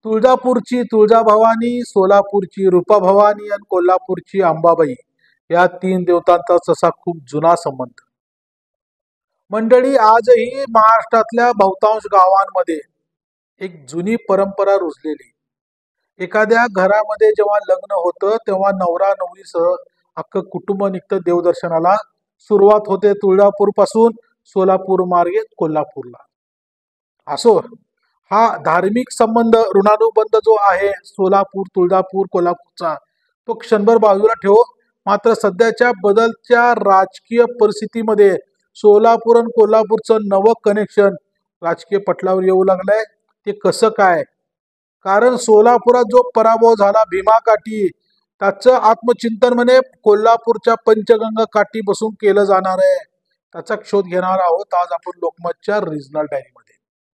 तुळजापूरची तुळजाभवानी, सोलापूरची रूपाभवानी आणि कोल्हापूरची अंबाबाई या तीन देवतांचा तसा खूप जुना संबंध. मंडळी, आजही महाराष्ट्रातल्या बहुतांश गावांमध्ये एक जुनी परंपरा रुजलेली. एखाद्या घरामध्ये जेव्हा लग्न होतं तेव्हा नवरा नवरीसह अख्खं कुटुंब निघतं देवदर्शनाला. सुरुवात होते तुळजापूर पासून, सोलापूर मार्गे कोल्हापूरला. असो, हा धार्मिक संबंध ऋणानुबंध जो आहे सोलापूर तुळजापूर कोल्हापूरचा, तो क्षणभर बाजूला ठेवू. मात्र सध्याच्या बदलत्या राजकीय परिस्थितीमध्ये सोलापूर आणि कोल्हापूरचं नवं कनेक्शन राजकीय पटलावर येऊ लागलंय. ते कसं काय? कारण सोलापुरात जो पराभव झाला भीमा काठी, त्याचं आत्मचिंतन म्हणे कोल्हापूरच्या पंचगंगा काठी बसून केलं जाणार आहे. त्याचा शोध घेणार आहोत आज आपण लोकमतच्या रिजनल डायरीमध्ये.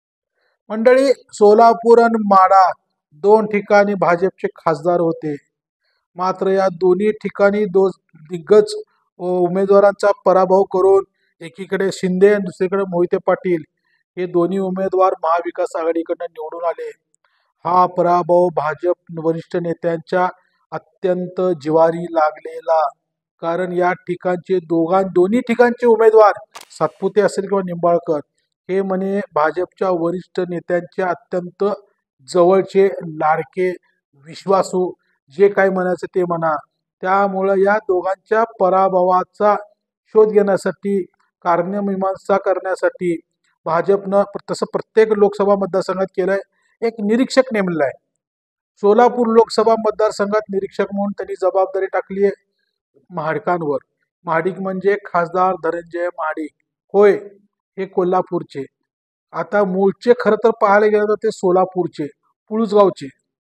मंडळी, सोलापूर आणि माढा दोन ठिकाणी भाजपचे खासदार होते. मात्र या दोन्ही ठिकाणी दिग्गज उमेदवारांचा पराभव करून एकीकडे शिंदे आणि दुसरीकडे मोहिते पाटील हे दोन्ही उमेदवार महाविकास आघाडीकडून निवडून आले. हा पराभव भाजप वरिष्ठ नेत्यांच्या अत्यंत जिवारी लागलेला. कारण या ठिकाणचे दोन्ही ठिकाणचे उमेदवार सातपुते असेल किंवा निंबाळकर हे म्हणे भाजपच्या वरिष्ठ नेत्यांच्या अत्यंत जवळचे, लाडके, विश्वासू, जे काय म्हणायचं ते म्हणा. त्यामुळं या दोघांच्या पराभवाचा शोध घेण्यासाठी, कार्यमीमांसा करण्यासाठी भाजपनं तसं प्रत्येक लोकसभा मतदारसंघात केलंय, एक निरीक्षक नेमलेला आहे. सोलापूर लोकसभा मतदारसंघात निरीक्षक म्हणून त्यांनी जबाबदारी टाकली आहे महाडिकांवर. महाडिक म्हणजे खासदार धनंजय महाडिक होय, हे कोल्हापूरचे. आता मूळचे खरं तर पाहायला गेलं तर ते सोलापूरचे, पुळूसगावचे,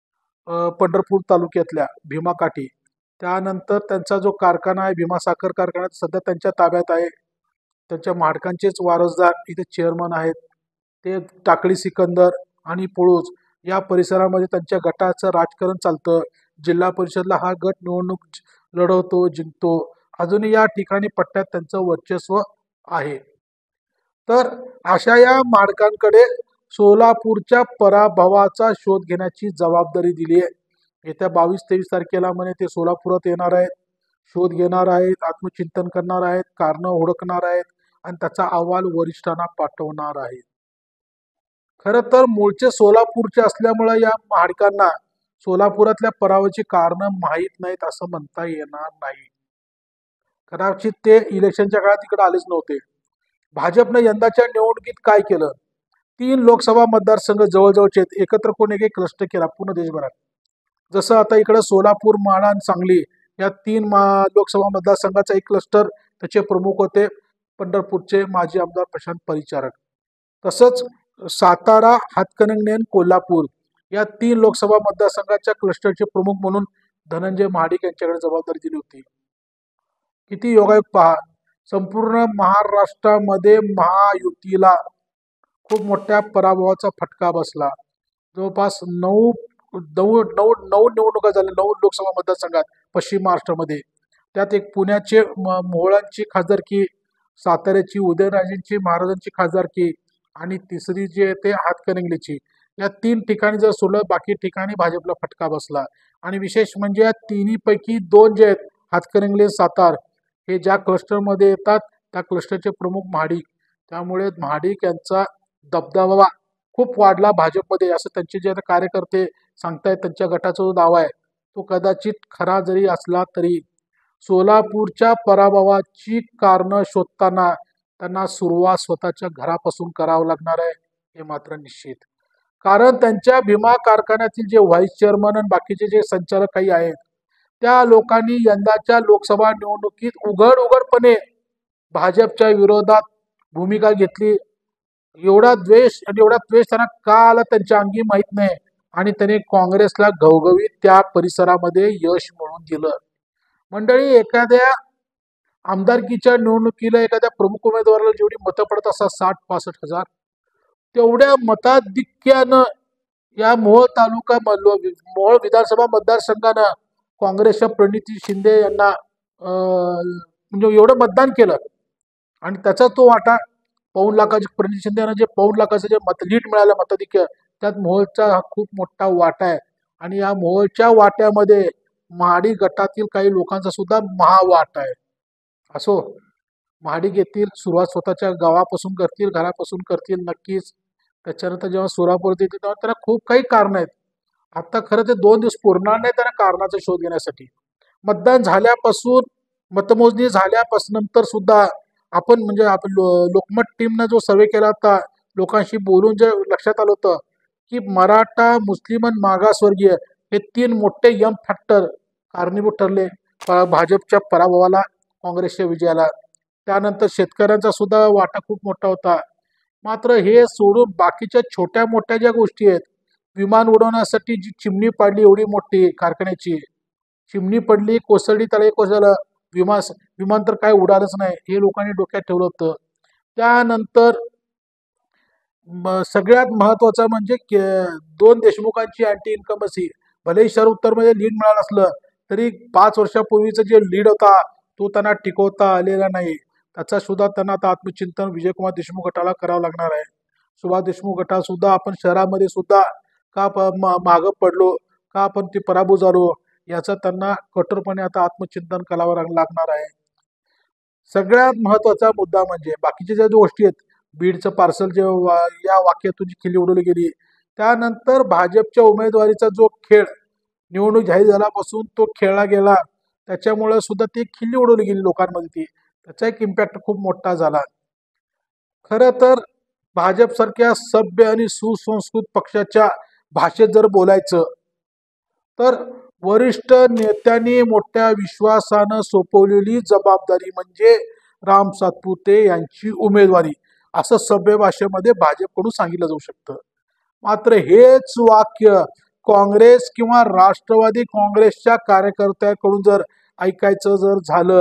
पंढरपूर तालुक्यातल्या भीमा काठी. त्यानंतर त्यांचा जो कारखाना आहे भीमा साखर कारखाना सध्या त्यांच्या ताब्यात आहे. त्यांच्या महाडकांचेच वारसदार इथे चेअरमन आहेत. ते टाकळी सिकंदर आणि पुळूस या परिसरामध्ये त्यांच्या गटाचं राजकारण चालतं. जिल्हा परिषदला हा गट निवडणूक लढवतो, जिंकतो. अजूनही या ठिकाणी पट्ट्यात त्यांचं वर्चस्व आहे. तर अशा या माडकांकडे सोलापूरच्या पराभवाचा शोध घेण्याची जबाबदारी दिली आहे. येत्या 22-23 तारखेला म्हणे ते सोलापुरात येणार आहेत, शोध घेणार आहेत, आत्मचिंतन करणार आहेत, कारणं ओळखणार आहेत आणि त्याचा अहवाल वरिष्ठांना पाठवणार आहेत. खरं तर मूळचे सोलापूरचे असल्यामुळे या महाडिकांना सोलापुरातल्या पराभवाची कारणं माहीत नाहीत असं म्हणता येणार नाही. कदाचित ते इलेक्शनच्या काळात तिकडे आलेच नव्हते. भाजपनं यंदाच्या निवडणुकीत काय केलं? 3 लोकसभा मतदारसंघ जवळजवळचे एकत्र करून एक क्लस्टर केला पूर्ण देशभरात. जसं आता इकडं सोलापूर, माढा आणि सांगली या 3 लोकसभा मतदारसंघाचा एक क्लस्टर, त्याचे प्रमुख होते पंढरपूरचे माजी आमदार प्रशांत परिचारक. तसंच सातारा, हातकणंगले आणि कोल्हापूर या 3 लोकसभा मतदारसंघाच्या क्लस्टरचे प्रमुख म्हणून धनंजय महाडिक यांच्याकडे जबाबदारी दिली होती. किती योगायोग पहा. संपूर्ण महाराष्ट्रामध्ये महायुतीला खूप मोठ्या पराभवाचा फटका बसला. जवळपास 9 निवडणुका झाल्या 9 लोकसभा मतदारसंघात पश्चिम महाराष्ट्रामध्ये. त्यात एक पुण्याचे मोहोळांची खासदारकी, साताऱ्याची उदयनराजेंची महाराजांची खासदारकी आणि तिसरी जी आहे ते हातकणंगलेची. या 3 ठिकाणी जर सोडलं बाकी ठिकाणी भाजपला फटका बसला. आणि विशेष म्हणजे या तिन्हीपैकी 2 जे आहेत हातकणंगले, सातार, हे ज्या क्लस्टरमध्ये येतात त्या क्लस्टरचे प्रमुख महाडिक. त्यामुळे महाडिक यांचा दबदबा खूप वाढला भाजपमध्ये असं त्यांचे जे कार्यकर्ते सांगतायत. त्यांच्या गटाचा जो दावा आहे तो कदाचित खरा जरी असला तरी सोलापूरच्या पराभवाची कारणं शोधताना त्यांना सुरुवात स्वतःच्या घरापासून करावं लागणार आहे, हे मात्र निश्चित. कारण त्यांच्या भीमा कारखान्यातील जे व्हाईस चेअरमन आणि बाकीचे जे संचालक काही आहेत त्या लोकांनी यंदाच्या लोकसभा निवडणुकीत उघडपणे भाजपच्या विरोधात भूमिका घेतली. एवढा द्वेष त्यांना का आला त्यांच्या अंगी माहीत नाही. आणि त्यांनी काँग्रेसला घवघवीत त्या परिसरामध्ये यश मिळवून दिलं. मंडळी, एखाद्या आमदारकीच्या निवडणुकीला एखाद्या प्रमुख उमेदवाराला जेवढी मतं पडत असतात 60-65 हजार, तेवढ्या मताधिक्यानं या मोहोळ विधानसभा मतदारसंघानं काँग्रेसच्या प्रणिती शिंदे यांना म्हणजे एवढं मतदान केलं. आणि त्याचा तो वाटा प्रणिती शिंदे यांना जे 1.25 लाखाचं जे लीड मिळालं मताधिक्य, त्यात मोहोळचा हा खूप मोठा वाटा आहे आणि या मोहोळच्या वाट्यामध्ये महाडी गटातील काही लोकांचा सुद्धा महावाटा आहे. असो, महाडिक येथील सुरुवात स्वतःच्या गावापासून करतील, घरापासून करतील नक्कीच. त्याच्यानंतर जेव्हा सोलापूर येतील तेव्हा त्यांना खूप काही कारण आहेत. आता खरं ते 2 दिवस पुरणार नाही त्यांना कारणाचा शोध घेण्यासाठी. मतदान झाल्यापासून, मतमोजणी झाल्यापासून नंतर सुद्धा आपण म्हणजे आपण लोकमत टीमनं जो सर्वे केला होता, लोकांशी बोलून जे लक्षात आलं होतं की मराठा, मुस्लिम आणि मागासवर्गीय हे 3 मोठे फॅक्टर कारणीभूत ठरले भाजपच्या पराभवाला, काँग्रेसच्या विजयाला. त्यानंतर शेतकऱ्यांचा सुद्धा वाटा खूप मोठा होता. मात्र हे सोडून बाकीच्या छोट्या मोठ्या ज्या गोष्टी आहेत, विमान उडवण्यासाठी जी चिमणी पाडली एवढी मोठी कारखान्याची, चिमणी पडली, कोसळली, त्याला कोसळलं, विमान विमान तर काय उडालच नाही, हे लोकांनी डोक्यात ठेवलं होतं. त्यानंतर सगळ्यात महत्वाचं म्हणजे 2 देशमुखांची अँटी इन्कमसी. भलेही शहर उत्तरमध्ये लीड मिळालं असलं तरी 5 वर्षापूर्वीचं जे लीड होता तो त्यांना टिकवता आलेला नाही. त्याचा सुद्धा त्यांना आता आत्मचिंतन विजयकुमार देशमुख गटाला करावं लागणार आहे. सुभाष देशमुख गटात सुद्धा आपण शहरामध्ये सुद्धा का मागं पडलो, का आपण ते पराभूत झालो, याचं त्यांना कठोरपणे आता आत्मचिंतन करावं लागणार आहे. सगळ्यात महत्वाचा मुद्दा म्हणजे बाकीच्या ज्या गोष्टी आहेत, बीडचं पार्सल जे या वाक्यातून जी खिल्ली उडवली गेली, त्यानंतर भाजपच्या उमेदवारीचा जो खेळ निवडणूक जाहीर झाल्यापासून तो खेळला गेला, त्याच्यामुळे सुद्धा ती खिल्ली उडवली गेली लोकांमध्ये. ती त्याचा एक इम्पॅक्ट खूप मोठा झाला. खरं तर भाजपसारख्या सभ्य आणि सुसंस्कृत पक्षाच्या भाषेत जर बोलायचं तर वरिष्ठ नेत्यांनी मोठ्या विश्वासानं सोपवलेली जबाबदारी म्हणजे राम सातपुते यांची उमेदवारी, असं सभ्य भाषेमध्ये भाजपकडून सांगितलं जाऊ शकतं. मात्र हेच वाक्य काँग्रेस किंवा राष्ट्रवादी काँग्रेसच्या कार्यकर्त्याकडून जर ऐकायचं जर झालं,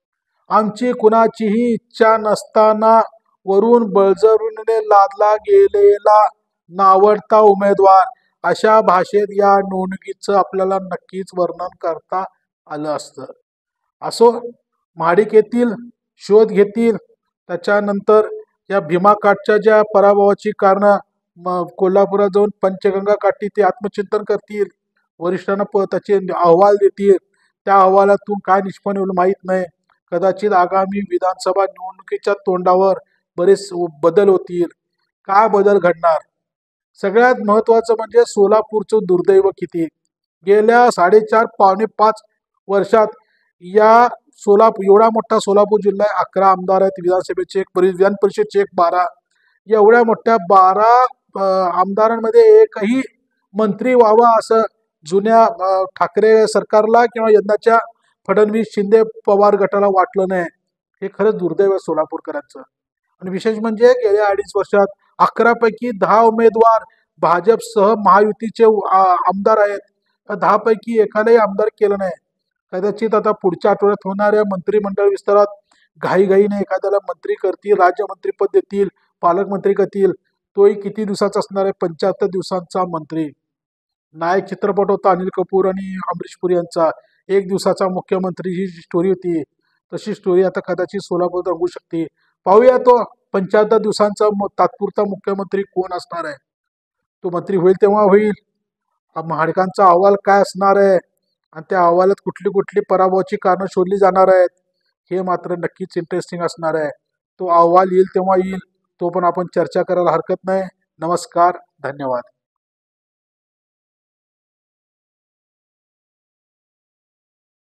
आमची कुणाचीही इच्छा नसताना वरून बळजबरीने लादला गेलेला नावडता उमेदवार, अशा भाषेत या निवडणुकीचं आपल्याला नक्कीच वर्णन करता आलं असतं. असो, महाडिक येथील शोध घेतील, त्याच्यानंतर या भीमाकाठच्या ज्या पराभवाची कारणं कोल्हापुरात जाऊन पंचगंगा काठी ते आत्मचिंतन करतील, वरिष्ठांना त्याचे अहवाल देतील. त्या अहवालातून काय निष्पन्न होईल माहीत नाही. कदाचित आगामी विधानसभा निवडणुकीच्या तोंडावर बरेच बदल होतील. काय बदल घडणार? सगळ्यात महत्वाचं म्हणजे सोलापूरचं दुर्दैव किती. गेल्या 4.5 पावणे 5 वर्षात या एवढा मोठा सोलापूर जिल्हा आहे, 11 आमदार आहेत, विधानसभेचे विधान परिषदचे 12. एवढ्या मोठ्या 12 आमदारांमध्ये एकही मंत्री व्हावा असं जुन्या ठाकरे सरकारला किंवा यंदाच्या फडणवीस शिंदे पवार गटाला वाटलं नाही. हे खरंच दुर्दैव आहे सोलापूरकरांचं. आणि विशेष म्हणजे गेल्या 2.5 वर्षात 11 पैकी 10 उमेदवार भाजपसह महायुतीचे आमदार आहेत. 10 पैकी एकालाही आमदार केलं नाही. कदाचित आता पुढच्या आठवड्यात होणाऱ्या मंत्रिमंडळ विस्तारात घाईघाईने एखाद्याला मंत्री करतील, राज्यमंत्रीपद देतील, पालकमंत्री करतील. तोही किती दिवसाचा असणार आहे? 75 दिवसांचा मंत्री. नायक चित्रपट होता अनिल कपूर आणि अमरीश पुरी यांचा, 1 दिवसाचा मुख्यमंत्री ही स्टोरी होती. तशी स्टोरी आता कदाचित सोलापूर रंगू शकते. पाहूया तो 75 दिवसांचा तात्पुरता मुख्यमंत्री कोण असणार आहे. तो मंत्री होईल तेव्हा होईल. महाडिकांचा अहवाल काय असणार आहे आणि त्या अहवालात कुठली कुठली पराभवाची कारणं शोधली जाणार आहेत, हे मात्र नक्कीच इंटरेस्टिंग असणार आहे. तो अहवाल येईल तेव्हा येईल, तो पण आपण चर्चा करायला हरकत नाही. नमस्कार, धन्यवाद.